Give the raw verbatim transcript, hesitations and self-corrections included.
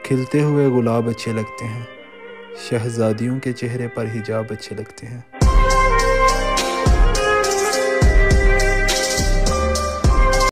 खिलते हुए गुलाब अच्छे लगते हैं, शहज़ादियों के चेहरे पर हिजाब अच्छे लगते हैं।